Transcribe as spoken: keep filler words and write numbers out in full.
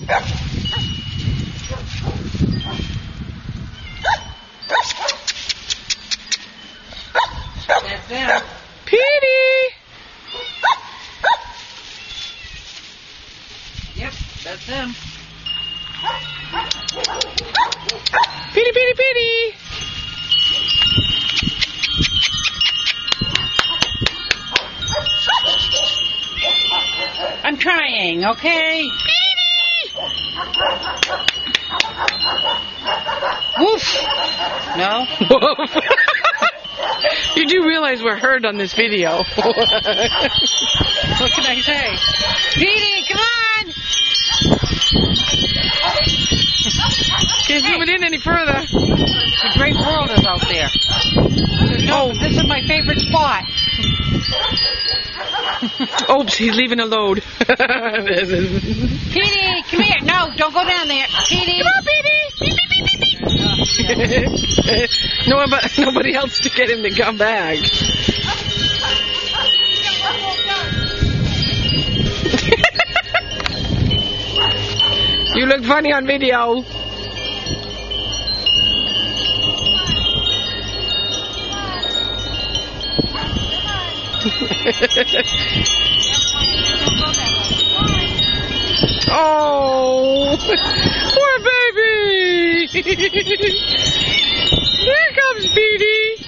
That's them. Petey! Yep, that's them. Petey, Petey, Petey! I'm trying, okay? Woof! No? You do realize we're heard on this video. What can I say? Petey, come on! Can't zoom it in any further. The great world is out there. No, Oh. this is my favorite spot. Oops, he's leaving a load. Petey, come here. No, don't go down there. Petey. Come on, Petey. no one but, nobody else to get him to come back. You look funny on video. Oh, poor baby! Here comes Petey.